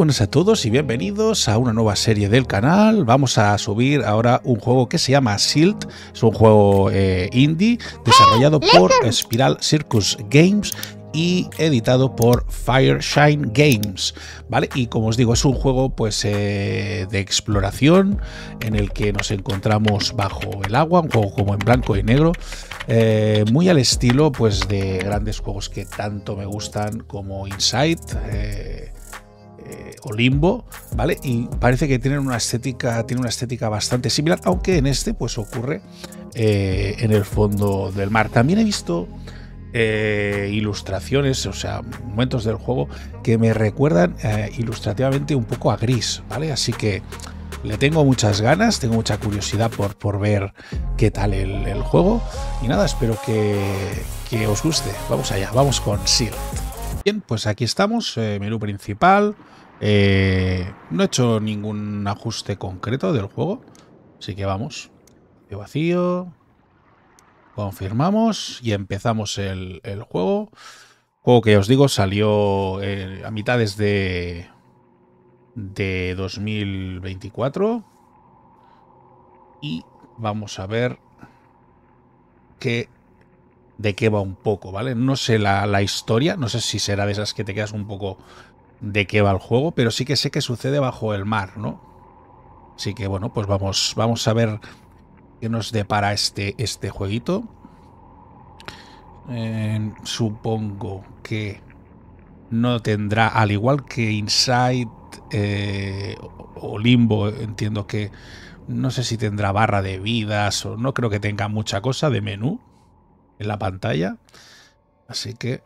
buenas a todos y bienvenidos a una nueva serie del canal. Vamos a subir ahora un juego que se llama Silt. Es un juego indie desarrollado por Spiral Circus Games y editado por Fireshine Games, ¿vale? Y como os digo, es un juego pues de exploración en el que nos encontramos bajo el agua, un juego como en blanco y negro, muy al estilo pues de grandes juegos que tanto me gustan como Inside o Limbo, ¿vale? Y parece que tiene una estética bastante similar, aunque en este pues ocurre en el fondo del mar. También he visto ilustraciones, o sea, momentos del juego que me recuerdan ilustrativamente un poco a Gris, ¿vale? Así que le tengo muchas ganas, tengo mucha curiosidad por ver qué tal el juego. Y nada, espero que os guste. Vamos allá, vamos con Silt. Bien, pues aquí estamos, menú principal. No he hecho ningún ajuste concreto del juego, así que vamos. Vacío. Confirmamos y empezamos el juego. Juego que os digo salió a mitades de 2024. Y vamos a ver de qué va un poco, ¿vale? No sé la historia, no sé si será de esas que te quedas un poco de qué va el juego, pero sí que sé que sucede bajo el mar, ¿no? Así que bueno, pues vamos a ver qué nos depara este jueguito. Supongo que no tendrá, al igual que Inside o Limbo, entiendo que no sé si tendrá barra de vidas o no creo que tenga mucha cosa de menú en la pantalla. Así que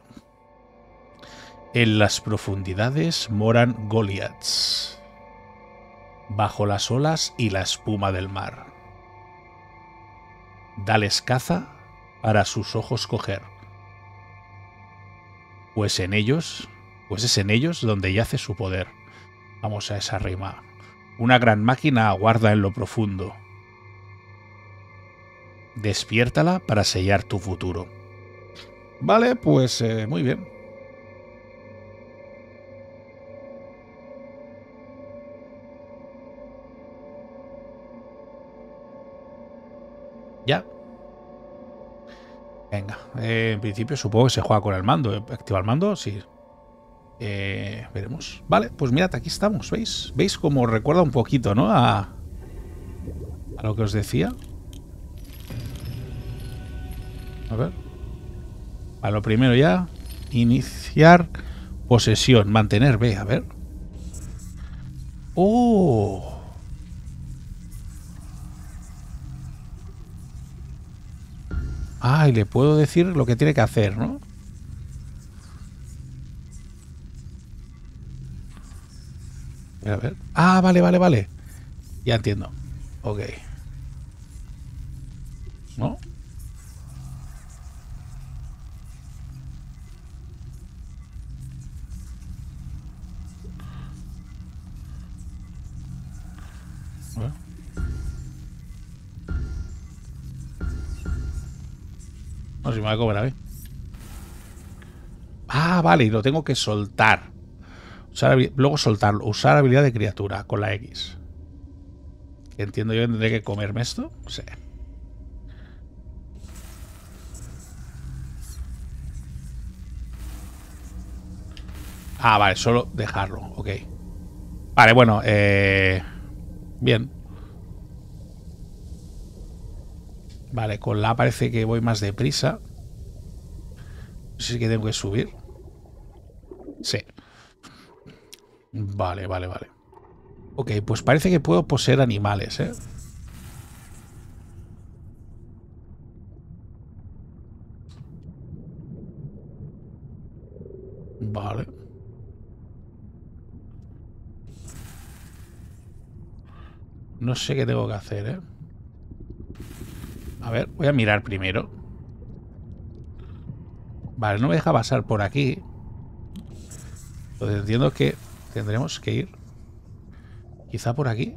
en las profundidades moran Goliaths, bajo las olas y la espuma del mar. Dales caza para sus ojos coger, pues es en ellos donde yace su poder. Vamos a esa rima. Una gran máquina aguarda en lo profundo. Despiértala para sellar tu futuro. Vale, pues muy bien. Ya. Venga, en principio supongo que se juega con el mando. ¿Activa el mando? Sí. Veremos. Vale, pues mirad, aquí estamos, ¿veis? ¿Veis cómo recuerda un poquito, ¿no? A lo que os decía. A ver. A lo primero ya. Iniciar posesión. Mantener B, a ver. ¡Oh! Ah, y le puedo decir lo que tiene que hacer, ¿no? A ver. Ah, vale. Ya entiendo. Ok. ¿No? Bueno. No sé si me va a cobrar, ¿eh? Ah, vale, y lo tengo que soltar. Luego soltarlo. Usar habilidad de criatura con la X. Entiendo yo que tendré que comerme esto. Sí. Ah, vale, solo dejarlo. Ok. Vale, bueno, bien. Vale, con la parece que voy más deprisa. No sé si que tengo que subir. Sí. Vale. Ok, pues parece que puedo poseer animales, ¿eh? Vale. No sé qué tengo que hacer, ¿eh? A ver, voy a mirar primero. Vale, no me deja pasar por aquí. Entonces entiendo que tendremos que ir quizá por aquí.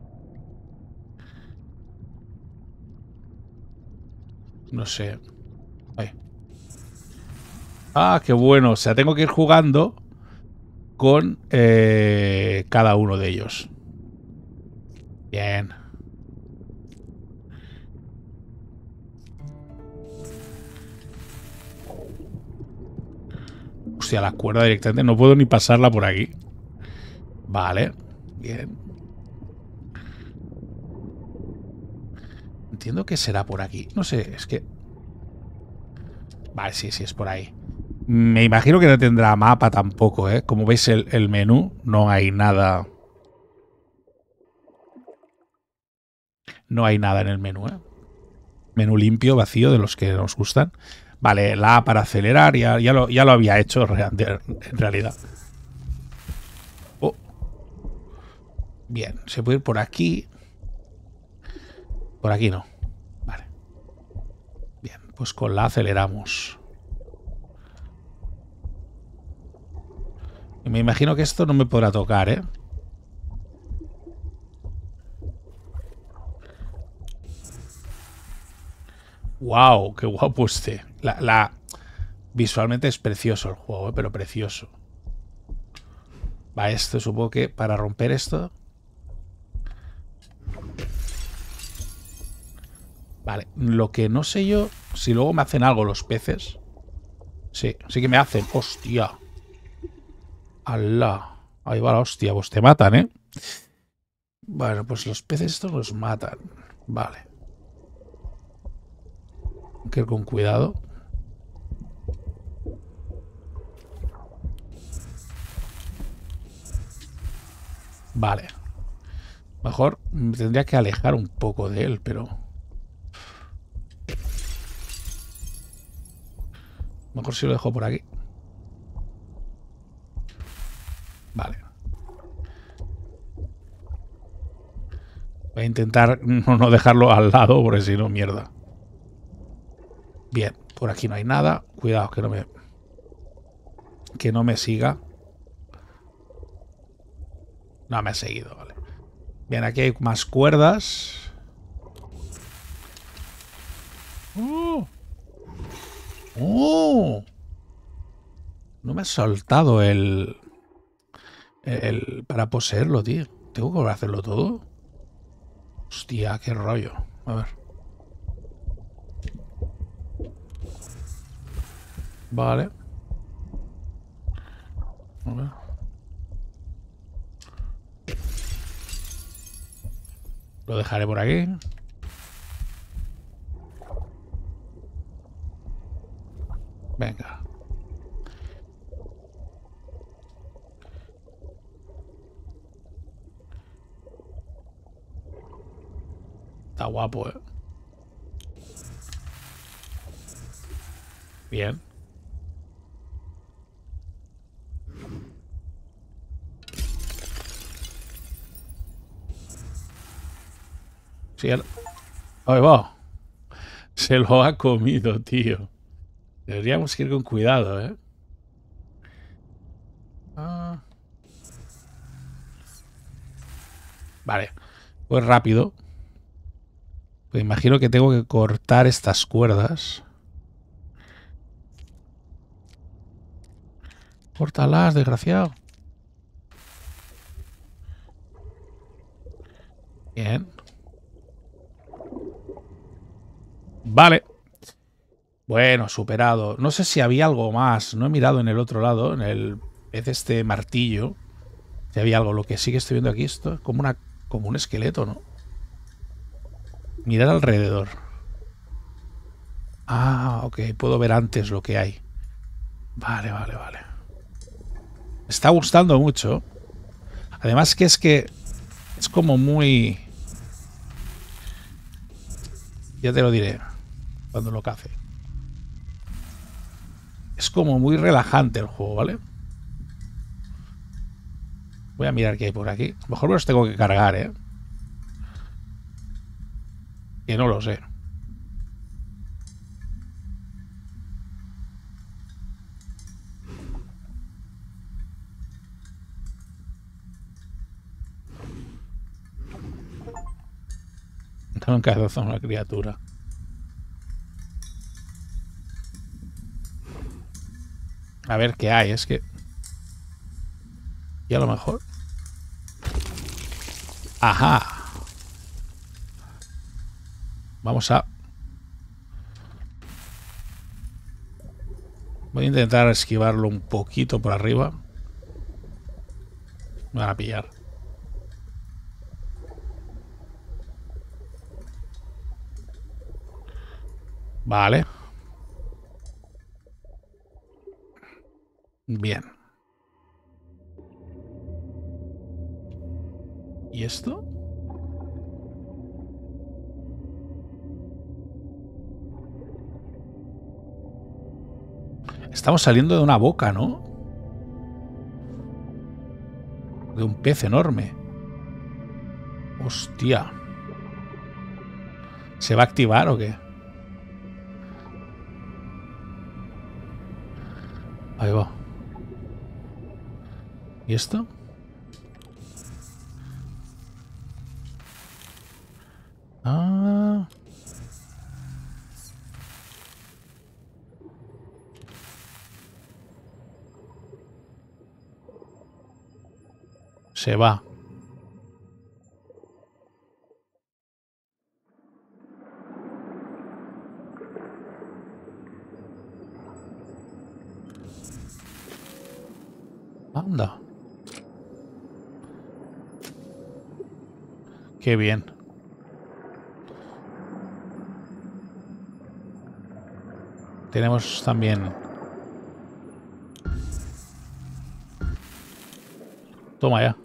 No sé. Ay. Ah, qué bueno. O sea, tengo que ir jugando con cada uno de ellos. Bien. Hostia, la cuerda directamente. No puedo ni pasarla por aquí. Vale. Bien. Entiendo que será por aquí. No sé, es que... Vale, sí, es por ahí. Me imagino que no tendrá mapa tampoco, ¿eh? Como veis el menú, no hay nada... No hay nada en el menú, ¿eh? Menú limpio, vacío, de los que nos gustan. Vale, la A para acelerar, ya lo había hecho en realidad. Oh. Bien, se puede ir por aquí. Por aquí no. Vale. Bien, pues con la aceleramos. Y me imagino que esto no me podrá tocar, ¿eh? ¡Wow! ¡Qué guapo este! Visualmente es precioso el juego, ¿eh? Pero precioso. Va, esto supongo que para romper esto... Vale, lo que no sé yo... Si luego me hacen algo los peces... Sí, sí que me hacen. ¡Hostia! ¡Hala! Ahí va la hostia. Pues te matan, ¿eh? Bueno, pues los peces estos los matan. Vale. Hay que ir con cuidado. Vale. Mejor me tendría que alejar un poco de él, pero... Mejor si lo dejo por aquí. Vale. Voy a intentar no dejarlo al lado, porque si no, mierda. Bien, por aquí no hay nada. Cuidado, que no me siga. No me ha seguido, vale. Bien, aquí hay más cuerdas. ¡Oh! ¡Oh! No me ha soltado el para poseerlo, tío. ¿Tengo que volver a hacerlo todo? Hostia, qué rollo. A ver. Vale. A ver. Lo dejaré por aquí. Venga. Está guapo, ¿eh? Bien. Sí, ahí va. Se lo ha comido, tío. Deberíamos ir con cuidado, ¿eh? Ah. Vale. Pues rápido. Pues imagino que tengo que cortar estas cuerdas. Córtalas, desgraciado. Bien. Vale. Bueno, superado. No sé si había algo más. No he mirado en el otro lado, en el pez este martillo. Si había algo. Lo que sí que estoy viendo aquí, esto es como un esqueleto, ¿no? Mirar alrededor. Ah, ok. Puedo ver antes lo que hay. Vale. Me está gustando mucho. Además que es como muy... Ya te lo diré cuando lo cace. Es como muy relajante el juego, ¿vale? Voy a mirar qué hay por aquí. A lo mejor me los tengo que cargar, ¿eh? Que no lo sé. Da un cabezazo a una criatura. A ver qué hay, es que... Y a lo mejor... ¡Ajá! Vamos a... Voy a intentar esquivarlo un poquito por arriba. Me van a pillar. Vale. Bien. ¿Y esto? Estamos saliendo de una boca, ¿no? De un pez enorme. Hostia. ¿Se va a activar o qué? Ahí va. ¿Y esto? Ah. Se va. Anda. Qué bien. Tenemos también... Toma ya.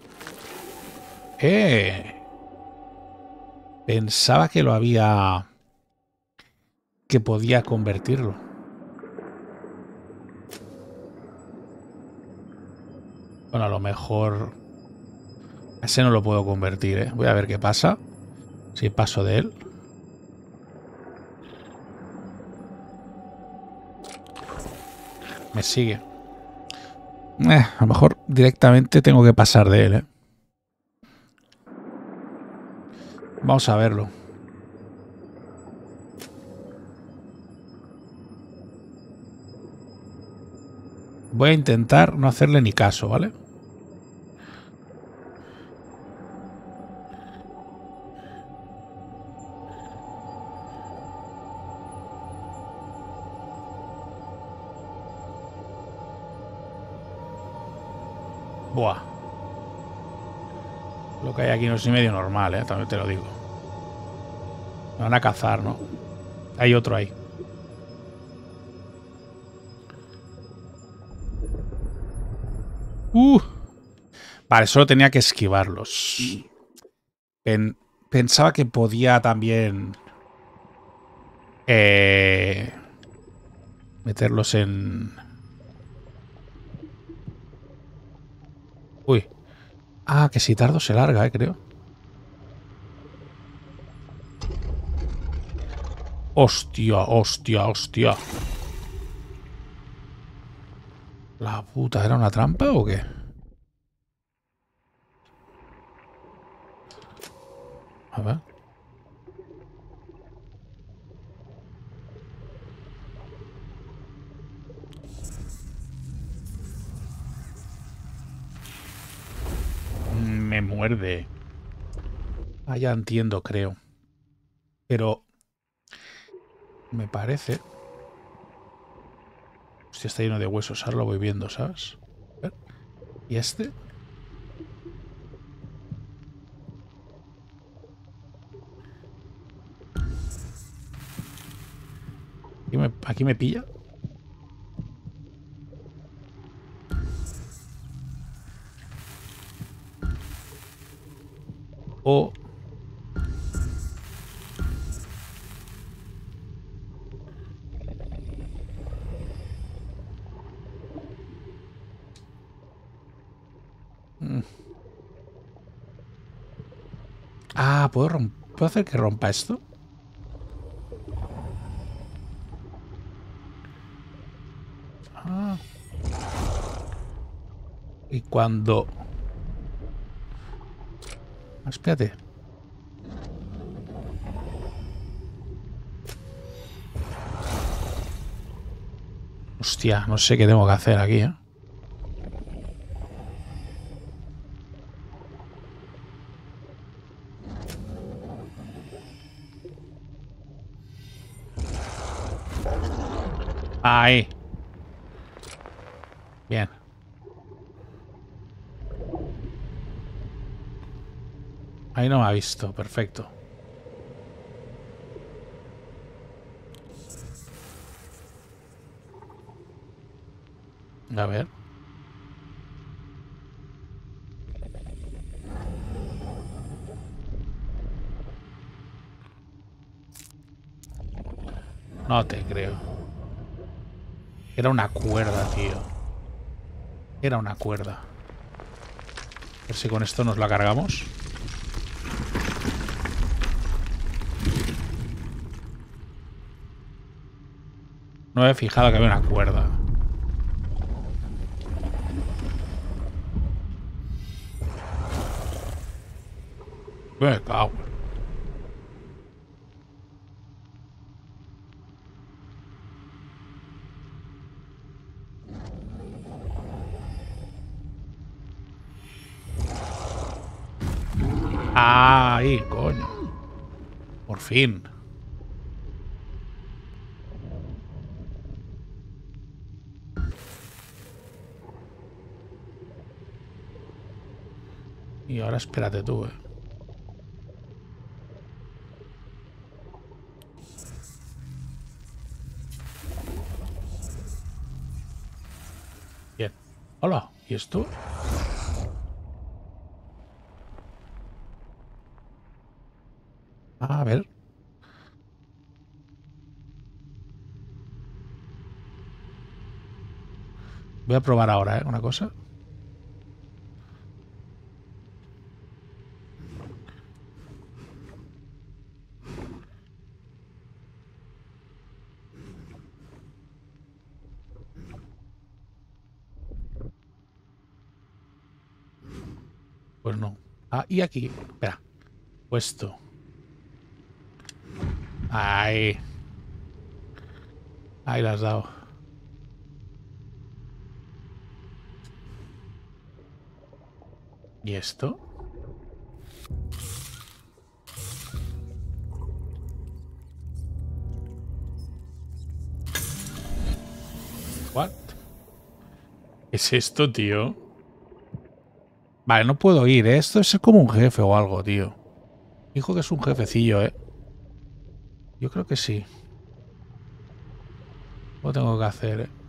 Pensaba que lo había... que podía convertirlo. Bueno, a lo mejor... Ese no lo puedo convertir, ¿eh? Voy a ver qué pasa. Si paso de él. Me sigue. A lo mejor directamente tengo que pasar de él, ¿eh? Vamos a verlo. Voy a intentar no hacerle ni caso, ¿vale? Buah. Lo que hay aquí no es ni medio normal, ¿eh? También te lo digo. Me van a cazar, ¿no? Hay otro ahí. Vale, solo tenía que esquivarlos. Pensaba que podía también... meterlos en... Uy. Ah, que si tardo se larga, creo. Hostia, hostia, hostia. La puta, ¿era una trampa o qué? A ver. Me muerde. Ah, ya entiendo, creo. Pero... me parece... Hostia, está lleno de huesos. Ahora lo voy viendo, ¿sabes? A ver. ¿Y este? ¿Aquí me pilla? O... Ah, ¿puedo hacer que rompa esto? Ah. Y cuando... Espérate. Hostia, no sé qué tengo que hacer aquí, ¿eh? Ahí. Bien. Ahí no me ha visto. Perfecto. A ver. No te creo. Era una cuerda, tío. Era una cuerda. A ver si con esto nos la cargamos. No me he fijado que había una cuerda. Me cago. Ahí, coño. Por fin. Y ahora espérate tú, Bien. Hola. ¿Y esto? A ver. Voy a probar ahora, una cosa. Pues no. Ah, y aquí. Espera. Puesto. Ahí. Ahí la has dado. ¿Y esto? What? ¿Qué es esto, tío? Vale, no puedo ir, ¿eh? Esto es como un jefe o algo, tío. Dijo que es un jefecillo, ¿eh? Yo creo que sí. Lo tengo que hacer, ¿eh?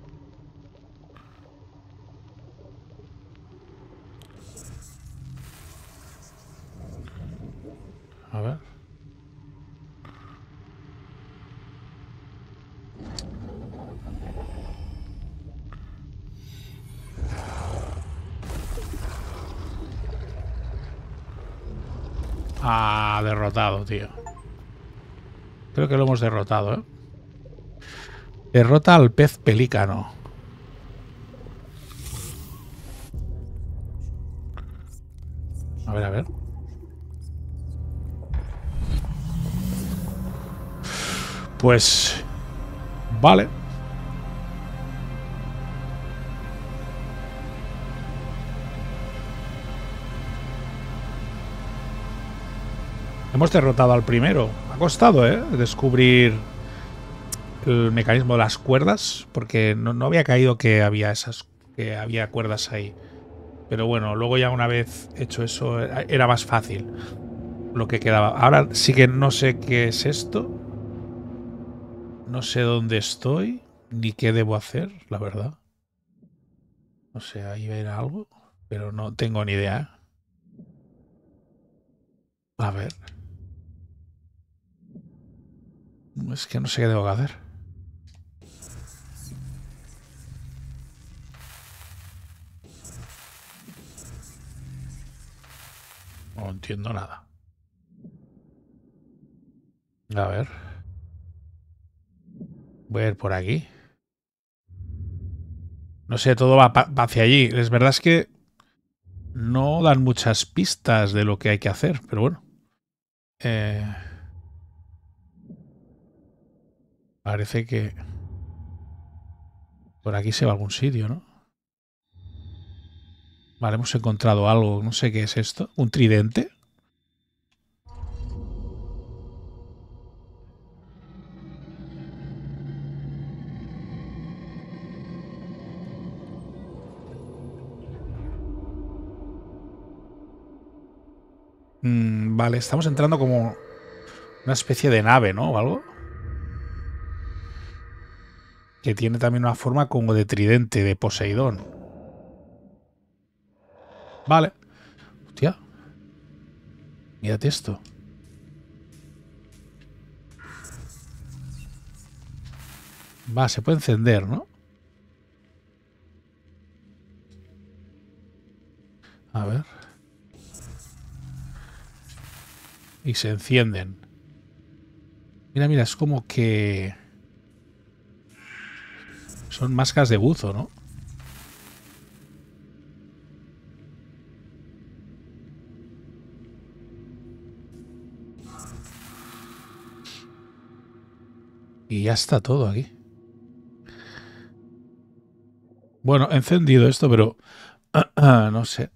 A ver. Ah, derrotado, tío. Creo que lo hemos derrotado, ¿eh? Derrota al pez pelícano. A ver, a ver. Pues... Vale. Hemos derrotado al primero. Ha costado, ¿eh? Descubrir el mecanismo de las cuerdas, porque no había caído que había cuerdas ahí. Pero bueno, luego ya una vez hecho eso era más fácil lo que quedaba. Ahora sí que no sé qué es esto. No sé dónde estoy ni qué debo hacer, la verdad. No sé, ahí era algo, pero no tengo ni idea. A ver. Es que no sé qué debo hacer. No entiendo nada. A ver. Voy a ir por aquí. No sé, todo va hacia allí. Es verdad es que no dan muchas pistas de lo que hay que hacer, pero bueno. Parece que por aquí se va a algún sitio, ¿no? Vale, hemos encontrado algo. No sé qué es esto. ¿Un tridente? Vale, estamos entrando como una especie de nave, ¿no? O algo. Que tiene también una forma como de tridente, de Poseidón. Vale. Hostia. Mírate esto. Va, se puede encender, ¿no? A ver. Y se encienden. Mira, mira, es como que... son máscaras de buzo, ¿no? Y ya está todo aquí. Bueno, he encendido esto, pero... no sé.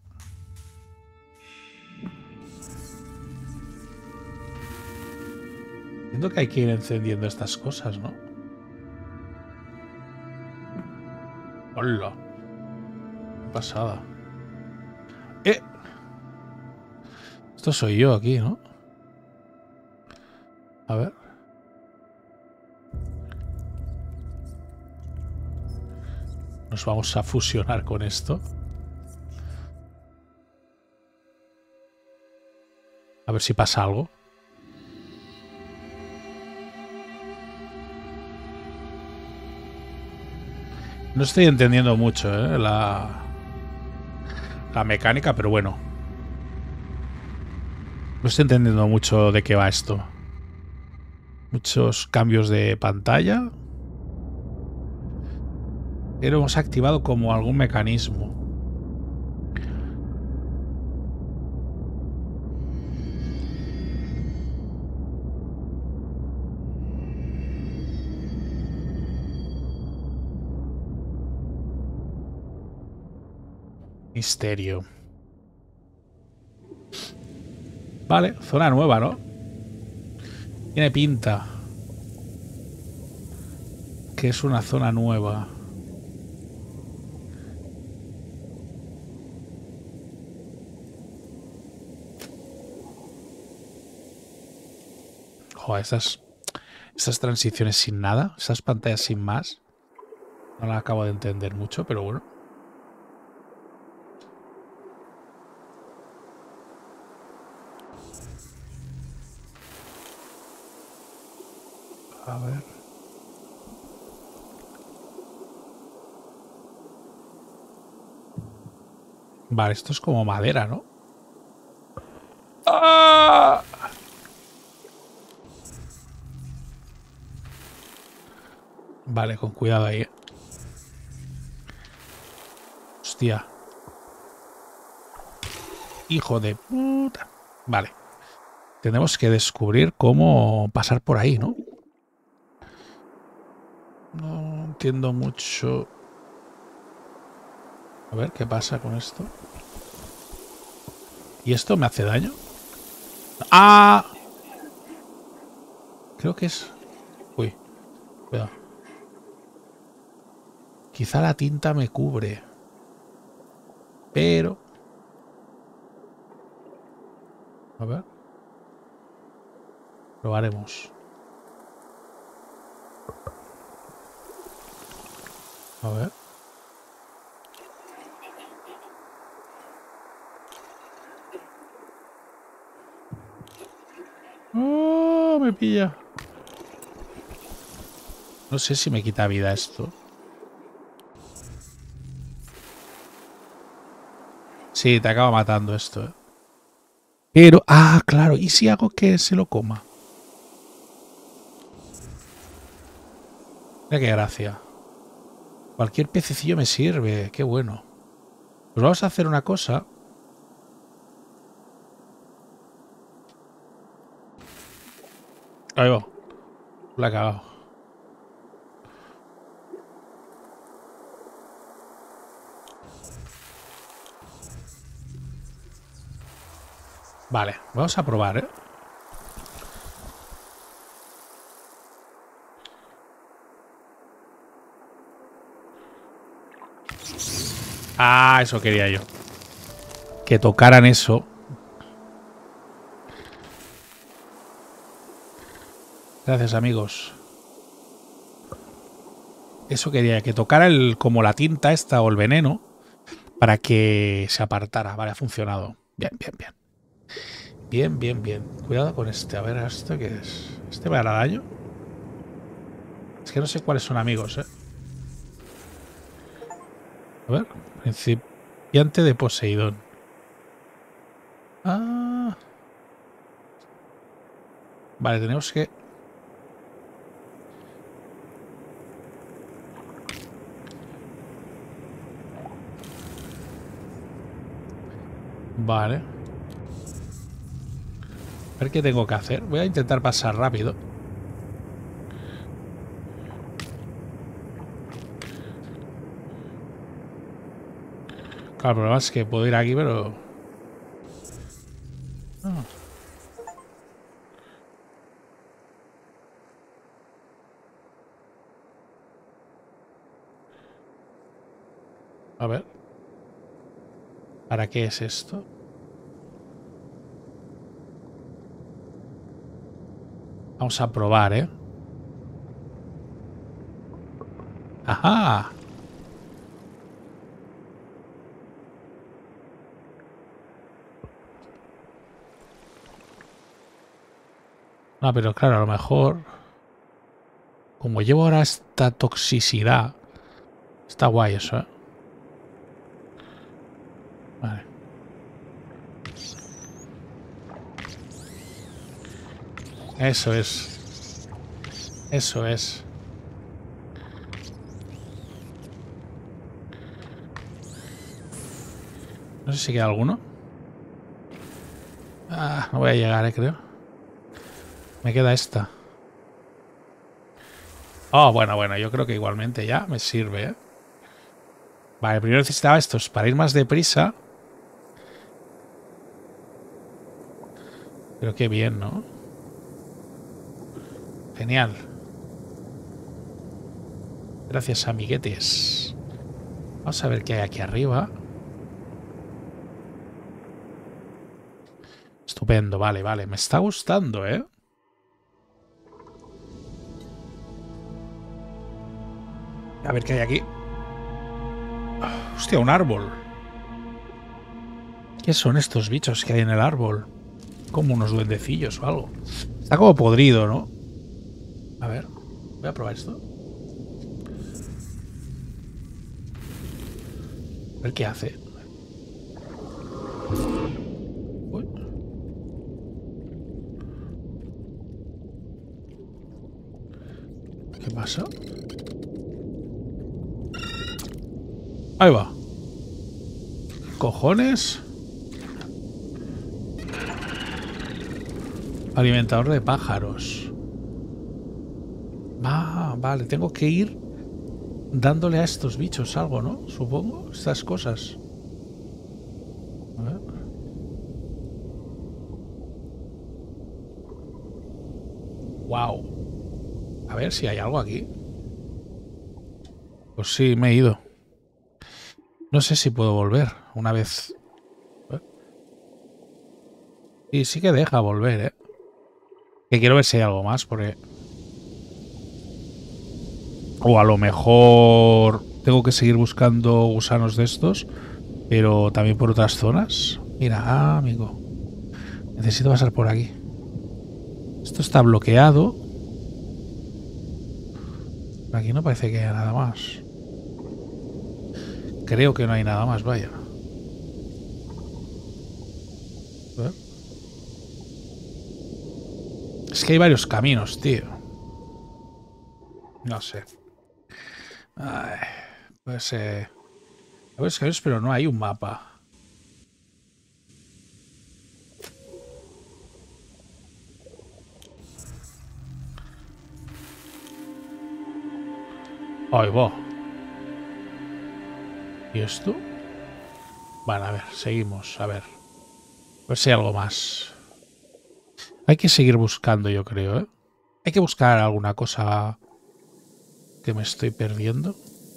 Entiendo que hay que ir encendiendo estas cosas, ¿no? ¡Hola! ¡Qué pasada! ¡Eh! Esto soy yo aquí, ¿no? A ver. Nos vamos a fusionar con esto. A ver si pasa algo. No estoy entendiendo mucho, la mecánica, pero bueno. No estoy entendiendo mucho de qué va esto. Muchos cambios de pantalla. Pero hemos activado como algún mecanismo. Misterio. Vale, zona nueva, ¿no? Tiene pinta que es una zona nueva. Joder, estas transiciones sin nada, esas pantallas sin más, no la acabo de entender mucho, pero bueno. A ver. Vale, esto es como madera, ¿no? ¡Ah! Vale, con cuidado ahí. Hostia. Hijo de puta. Vale. Tenemos que descubrir cómo pasar por ahí, ¿no? No entiendo mucho. A ver, ¿qué pasa con esto? ¿Y esto me hace daño? ¡Ah! Creo que es... Uy, cuidado. Quizá la tinta me cubre. Pero... A ver. Probaremos. A ver. ¡Oh! Me pilla. No sé si me quita vida esto. Sí, te acaba matando esto, ¿eh? Pero... Ah, claro. ¿Y si hago que se lo coma? Mira qué gracia. Cualquier pececillo me sirve. Qué bueno. Pues vamos a hacer una cosa. Ahí va. La he cagado. Vale, vamos a probar, ¿eh? Ah, eso quería yo. Que tocaran eso. Gracias, amigos. Eso quería, que tocara como la tinta esta o el veneno para que se apartara. Vale, ha funcionado. Bien, bien, bien. Bien, bien, bien. Cuidado con este. A ver, ¿esto qué es? ¿Este me hará daño? Es que no sé cuáles son amigos, ¿eh? A ver. Principiante de Poseidón. Ah. Vale, tenemos que... Vale. A ver qué tengo que hacer. Voy a intentar pasar rápido. Claro, el problema es que puedo ir aquí, pero... Ah. A ver. ¿Para qué es esto? Vamos a probar, ¿eh? ¡Ajá! No, pero claro, a lo mejor... Como llevo ahora esta toxicidad... Está guay eso, ¿eh? Vale. Eso es. Eso es. No sé si queda alguno. Ah, no voy a llegar, creo. Me queda esta. Oh, bueno, bueno, yo creo que igualmente ya me sirve, ¿eh? Vale, primero necesitaba estos para ir más deprisa. Pero qué bien, ¿no? Genial. Gracias, amiguetes. Vamos a ver qué hay aquí arriba. Estupendo, vale, vale. Me está gustando, ¿eh? A ver qué hay aquí. Hostia, un árbol. ¿Qué son estos bichos que hay en el árbol? Como unos duendecillos o algo. Está como podrido, ¿no? A ver, voy a probar esto. A ver qué hace. Uy. ¿Qué pasa? Ahí va. ¿Cojones? Alimentador de pájaros. Ah, vale. Tengo que ir dándole a estos bichos algo, ¿no? Supongo. Estas cosas. A ver. Wow. A ver si hay algo aquí. Pues sí, me he ido. No sé si puedo volver una vez. Y sí que deja volver, ¿eh? Que quiero ver si hay algo más, porque... O a lo mejor tengo que seguir buscando gusanos de estos, pero también por otras zonas. Mira, amigo. Necesito pasar por aquí. Esto está bloqueado. Por aquí no parece que haya nada más. Creo que no hay nada más, vaya. A ver. Es que hay varios caminos, tío. No sé. Ay, pues hay varios caminos, pero no hay un mapa. Ahí va. ¿Y esto? Vale, a ver, seguimos. A ver. A ver si hay algo más. Hay que seguir buscando, yo creo, ¿eh? Hay que buscar alguna cosa que me estoy perdiendo.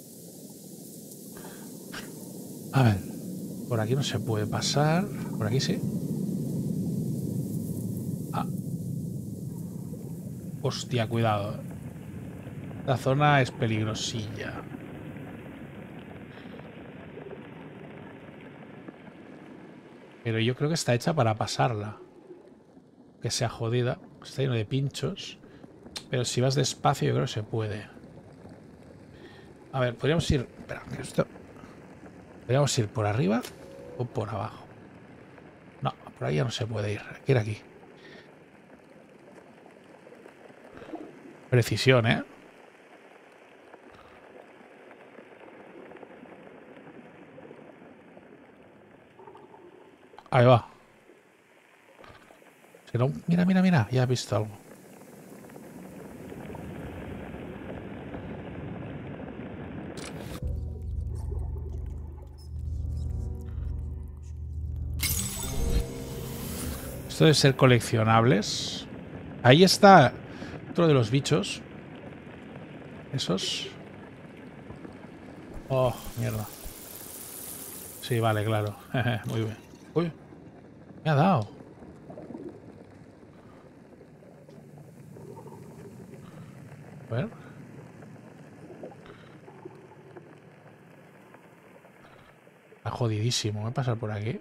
A ver. Por aquí no se puede pasar. Por aquí sí. Ah. Hostia, cuidado. La zona es peligrosilla. Pero yo creo que está hecha para pasarla. Que sea jodida. Está lleno de pinchos. Pero si vas despacio yo creo que se puede. A ver, podríamos ir... Espera, que esto... ¿Podríamos ir por arriba o por abajo? No, por ahí ya no se puede ir. Hay que ir aquí. Precisión, ¿eh? Ahí va. ¿Será un... Mira, mira, mira. Ya he visto algo. Esto debe ser coleccionables. Ahí está otro de los bichos. Esos. Oh, mierda. Sí, vale, claro. Muy bien. Uy, me ha dado. A ver. Está jodidísimo. Voy a pasar por aquí.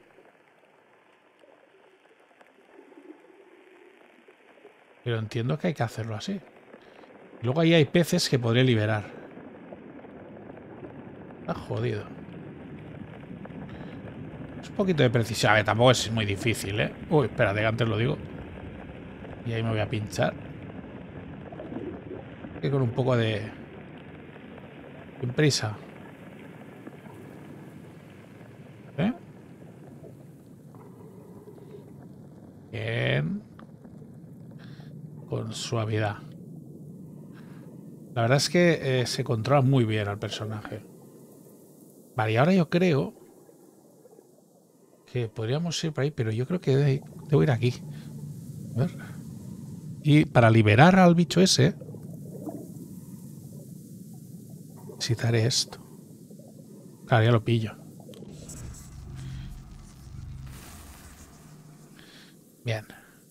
Pero entiendo que hay que hacerlo así. Luego ahí hay peces que podré liberar. Está jodido. Es un poquito de precisión. A ver, tampoco es muy difícil, ¿eh? Uy, espérate, que antes lo digo. Y ahí me voy a pinchar. Que con un poco de... sin prisa. ¿Eh? Bien. Con suavidad. La verdad es que se controla muy bien al personaje. Vale, y ahora yo creo que podríamos ir por ahí, pero yo creo que debo ir aquí. A ver. Y para liberar al bicho ese, necesitaré esto. Claro, ya lo pillo. Bien.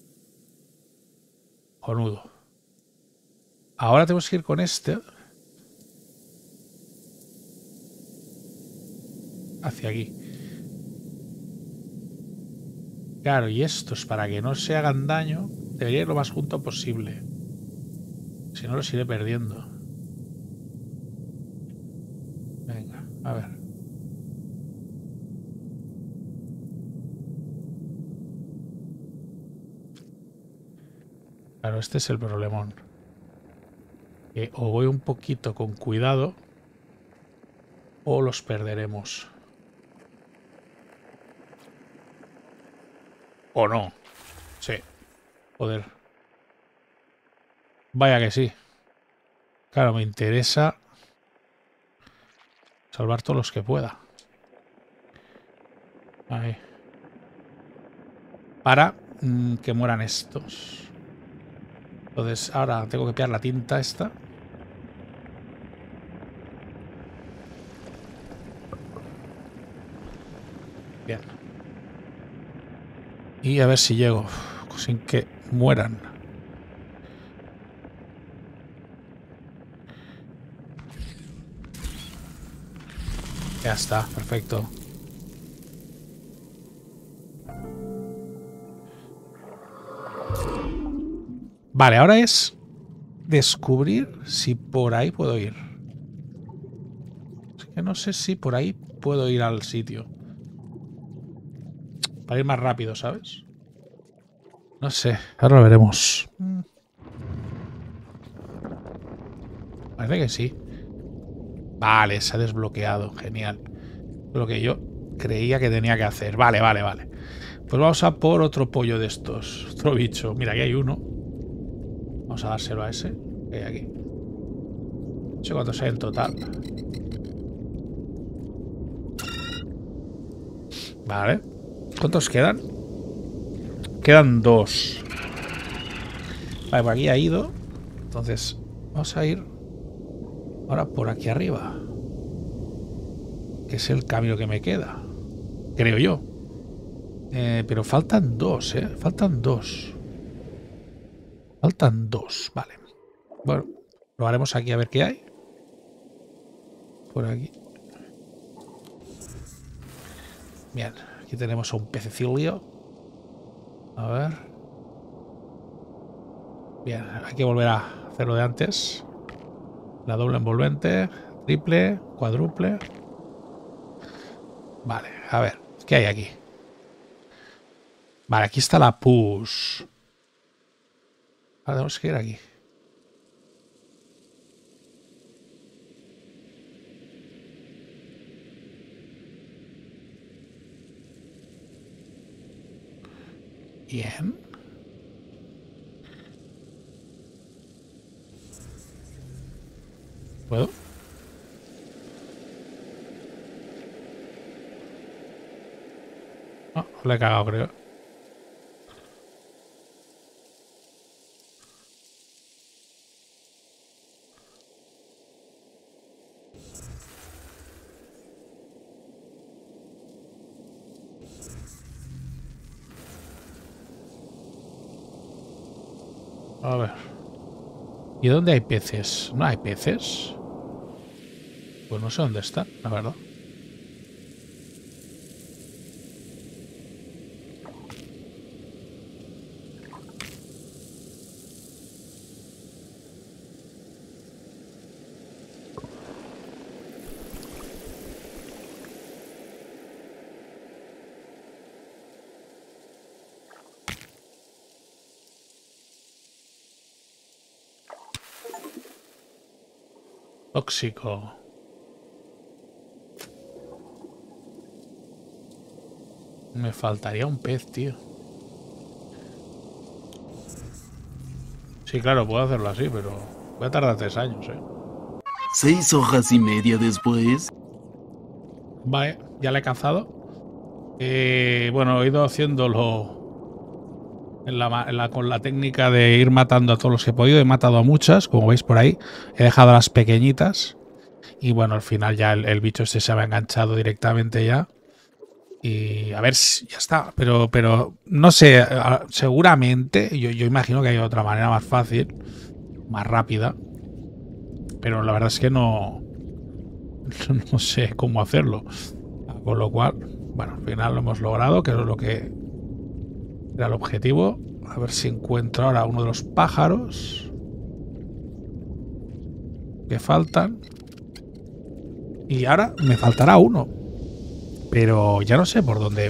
Jonudo. Ahora tenemos que ir con este hacia aquí. Claro, y estos, para que no se hagan daño, debería ir lo más junto posible. Si no, los iré perdiendo. Venga, a ver. Claro, este es el problemón. Que o voy un poquito con cuidado o los perderemos. O no. Sí. Joder. Vaya que sí. Claro, me interesa salvar todos los que pueda. Ahí. Para que mueran estos. Entonces ahora tengo que pillar la tinta esta. Bien. Y a ver si llego sin que mueran. Ya está, perfecto. Vale, ahora es descubrir si por ahí puedo ir. Es que no sé si por ahí puedo ir al sitio. Para ir más rápido, ¿sabes? No sé, ahora lo veremos. Parece que sí. Vale, se ha desbloqueado. Genial. Lo que yo creía que tenía que hacer. Vale, vale, vale. Pues vamos a por otro pollo de estos. Otro bicho. Mira, aquí hay uno. Vamos a dárselo a ese que hay aquí. No sé cuántos hay en total. Vale. ¿Cuántos quedan? Quedan 2. Vale, por aquí ha ido. Entonces, vamos a ir ahora por aquí arriba. Que es el camino que me queda. Creo yo. Pero faltan 2, ¿eh? Faltan 2. Faltan 2, vale. Bueno, lo haremos aquí a ver qué hay. Por aquí. Bien, aquí tenemos a un pececilio. A ver. Bien, hay que volver a hacer lo de antes. La doble envolvente, triple, cuádruple. Vale, a ver, ¿qué hay aquí? Vale, aquí está la push. Ahora tenemos que ir aquí. Bien. ¿Puedo? No, le he cagado, creo. A ver. ¿Y dónde hay peces? ¿No hay peces? Pues no sé dónde están, la verdad. Tóxico. Me faltaría un pez, tío. Sí, claro, puedo hacerlo así, pero voy a tardar 3 años, 6 horas y media después. Vale, ya le he cazado. Bueno, he ido haciéndolo con la técnica de ir matando a todos los que he podido. He matado a muchas, como veis por ahí. He dejado a las pequeñitas. Y bueno, al final ya el bicho este se había enganchado directamente ya. Y a ver si ya está. Pero no sé, seguramente, yo imagino que hay otra manera más fácil, más rápida. Pero la verdad es que no sé cómo hacerlo. Con lo cual, bueno, al final lo hemos logrado, que es lo que era el objetivo. A ver si encuentro ahora uno de los pájaros que faltan. Y ahora me faltará uno. Pero ya no sé por dónde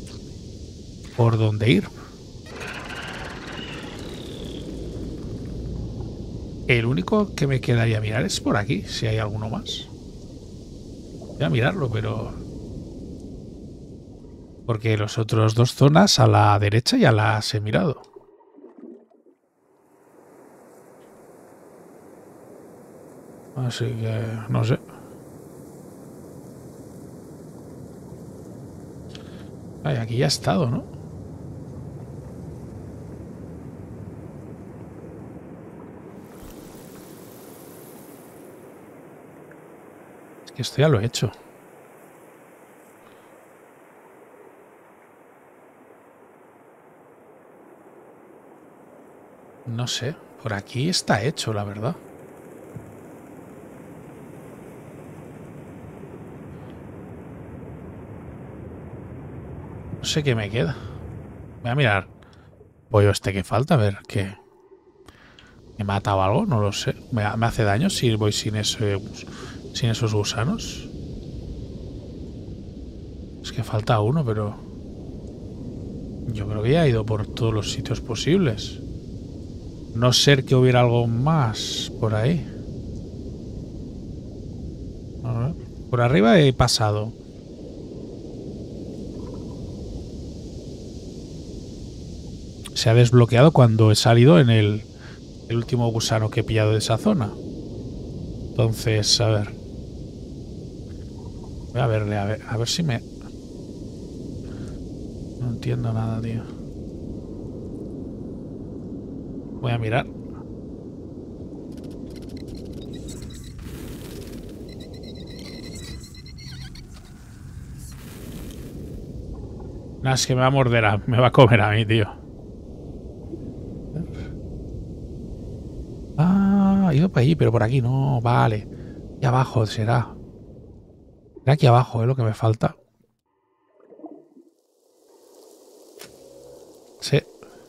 ir. El único que me quedaría mirar es por aquí, si hay alguno más. Voy a mirarlo, pero... Porque los otros dos zonas a la derecha ya las he mirado. Así que no sé. Ay, aquí ya he estado, ¿no? Es que esto ya lo he hecho. No sé. Por aquí está hecho, la verdad. No sé qué me queda. Voy a mirar. Pollo este que falta, a ver qué. ¿Me mata o algo? No lo sé. ¿Me hace daño si voy sin esos gusanos? Es que falta uno, pero... Yo creo que ya he ido por todos los sitios posibles. No ser que hubiera algo más por ahí. A ver. Por arriba he pasado. Se ha desbloqueado cuando he salido en el último gusano que he pillado de esa zona. Entonces, a ver. Voy a verle, a ver si me... No entiendo nada, tío. Voy a mirar. Nada, es que me va a morder, me va a comer a mí, tío. Ah, he ido para allí, pero por aquí no. Vale. Y abajo será. Será aquí abajo, lo que me falta. Sí.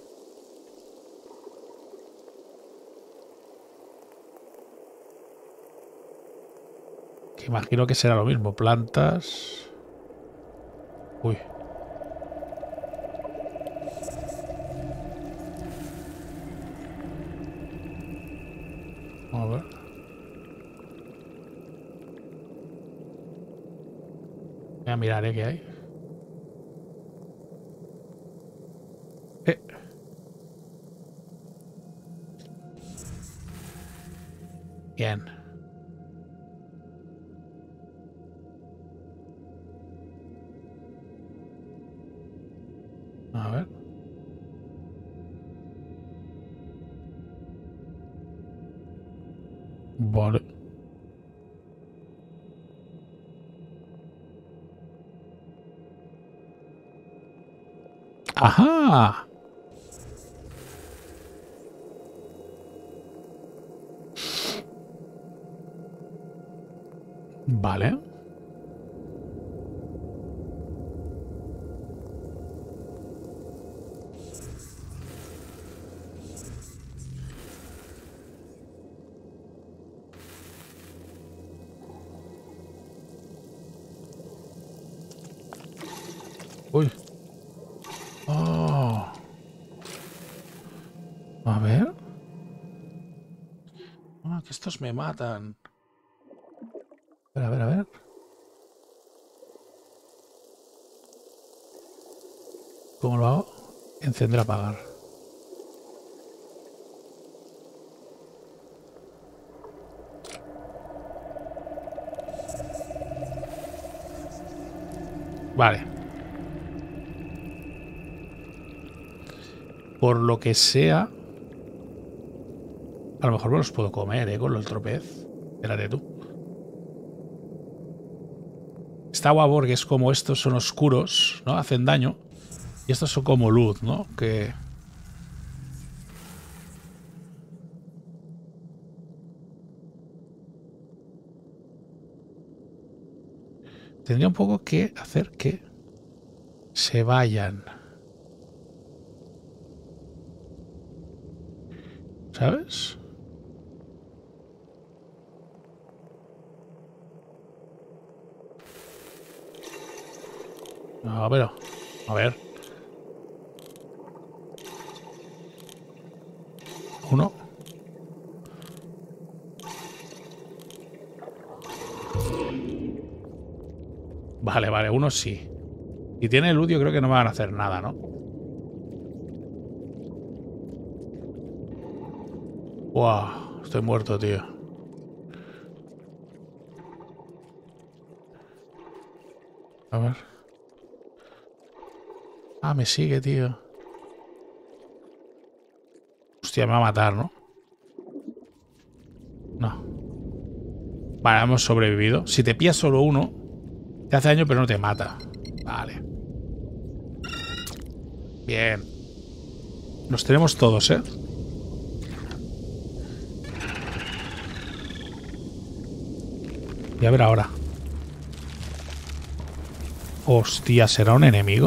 Que imagino que será lo mismo. Plantas. Uy. A ver. Voy a mirar, qué hay. Bien. A ver. Vale. ¡Ajá! Vale. Uy. Oh. A ver. Ah, que estos me matan. A ver, a ver. ¿Cómo lo hago? Encender, apagar. Vale. Por lo que sea... A lo mejor me los puedo comer, con el tropez. Espérate tú. Esta Wabor, que es como estos, son oscuros, ¿no? Hacen daño. Y estos son como luz, ¿no? Que... Tendría un poco que hacer que se vayan. ¿Sabes? No, pero... A ver. Uno. Vale, vale, uno sí. Si tiene luz, yo creo que no me van a hacer nada, ¿no? ¡Wow! Estoy muerto, tío. A ver. Ah, me sigue, tío. Hostia, me va a matar, ¿no? No. Vale, hemos sobrevivido. Si te pillas solo uno, te hace daño pero no te mata. Vale. Bien. Los tenemos todos, ¿eh? Voy a ver ahora. Hostia, ¿será un enemigo?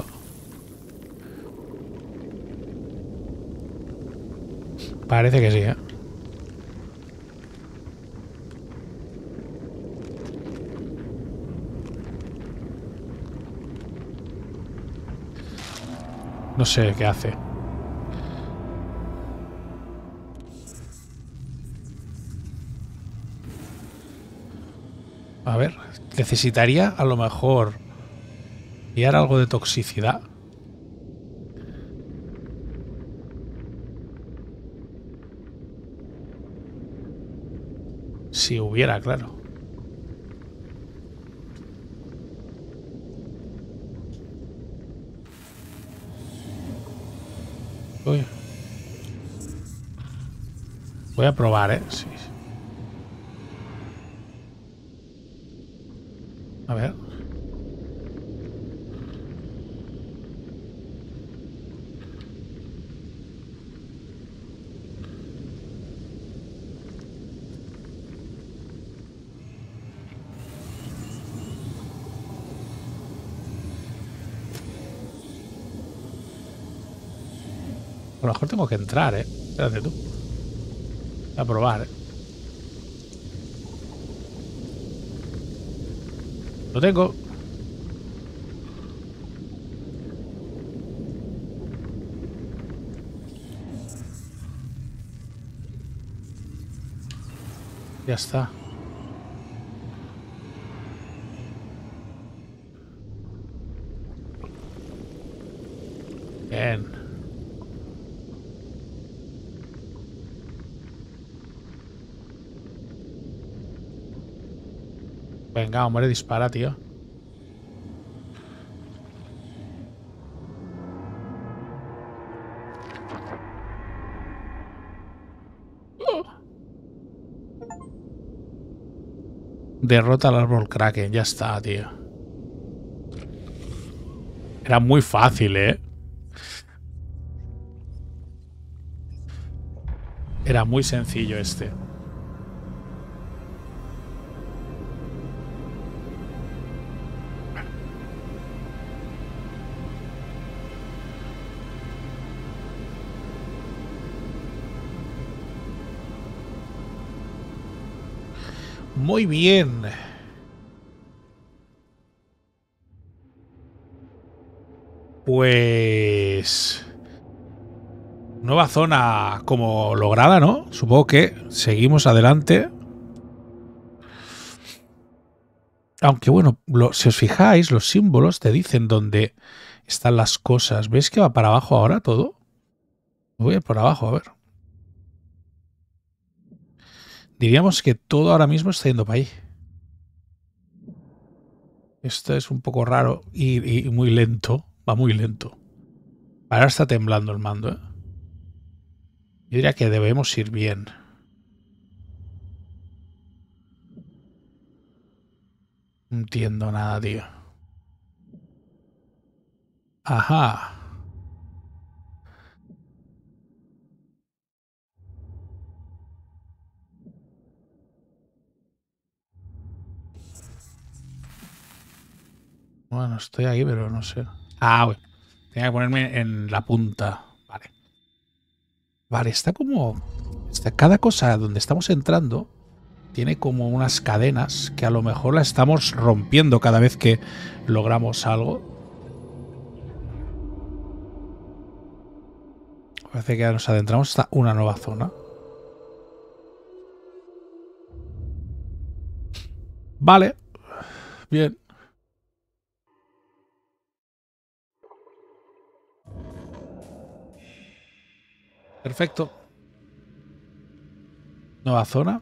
Parece que sí, ¿eh? No sé qué hace. A ver, necesitaría a lo mejor pillar algo de toxicidad. Si hubiera, claro. Uy. Voy a probar, ¿eh? Sí. A ver. A lo mejor tengo que entrar, Espérate tú. Voy a probar, Lo tengo. Ya está. Bien. Venga, hombre, dispara, tío. Derrota al árbol Kraken. Ya está, tío. Era muy fácil, Era muy sencillo este. Muy bien. Pues... nueva zona como lograda, ¿no? Supongo que seguimos adelante. Aunque bueno, si os fijáis, los símbolos te dicen dónde están las cosas. ¿Veis que va para abajo ahora todo? Voy a ir por abajo, a ver. Diríamos que todo ahora mismo está yendo para ahí. Esto es un poco raro y muy lento. Va muy lento. Ahora está temblando el mando, Yo diría que debemos ir bien. No entiendo nada, tío. Ajá. Bueno, estoy aquí, pero no sé. Ah, bueno. Tenía que ponerme en la punta. Vale. Vale, está como... cada cosa donde estamos entrando tiene como unas cadenas que a lo mejor la estamos rompiendo cada vez que logramos algo. Parece que nos adentramos hasta una nueva zona. Vale. Bien. Perfecto. Nueva zona.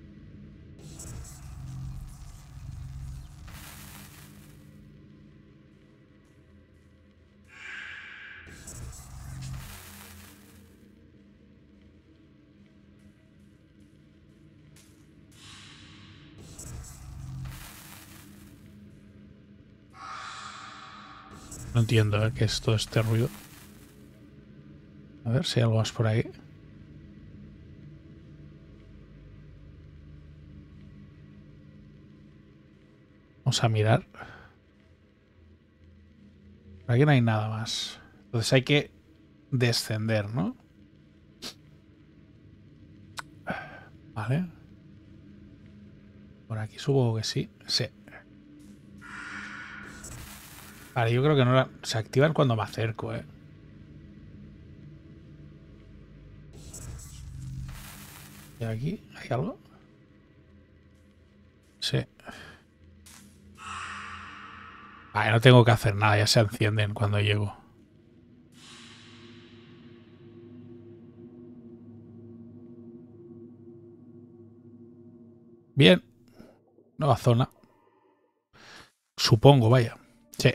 No entiendo qué es todo este ruido. A ver si hay algo más por ahí. Vamos a mirar. Por aquí no hay nada más. Entonces hay que descender, ¿no? Vale. Por aquí supongo que sí. Sí. Vale, yo creo que no se activan cuando me acerco, ¿Y aquí hay algo? Sí. Vale, no tengo que hacer nada, ya se encienden cuando llego. Bien. Nueva zona. Supongo, vaya. Sí.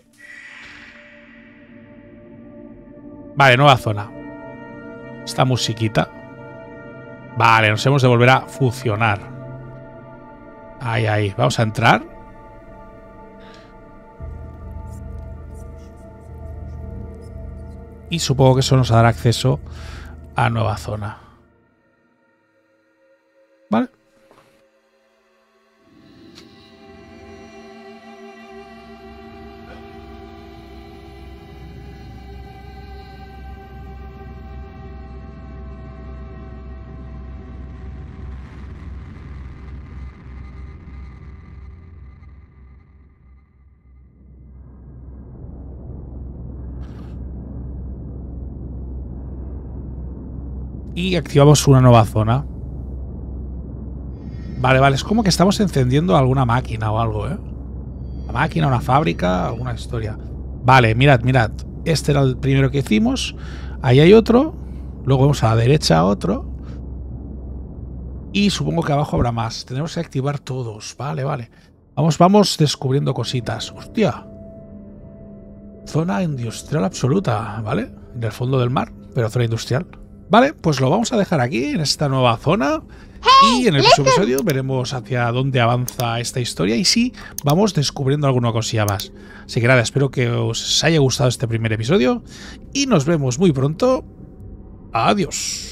Vale, nueva zona. Esta musiquita. Vale, nos hemos de volver a fusionar. Ahí, ahí. Vamos a entrar. Y supongo que eso nos dará acceso a nueva zona. Vale. Y activamos una nueva zona. Vale, vale, es como que estamos encendiendo alguna máquina o algo, ¿eh? Una máquina, una fábrica, alguna historia. Vale, mirad, mirad. Este era el primero que hicimos. Ahí hay otro. Luego vamos a la derecha otro. Y supongo que abajo habrá más. Tenemos que activar todos. Vale, vale. Vamos descubriendo cositas. ¡Hostia! Zona industrial absoluta, ¿vale? En el fondo del mar, pero zona industrial. Vale, pues lo vamos a dejar aquí, en esta nueva zona. Y en el próximo episodio veremos hacia dónde avanza esta historia y si vamos descubriendo alguna cosilla más. Así que nada, espero que os haya gustado este primer episodio y nos vemos muy pronto. Adiós.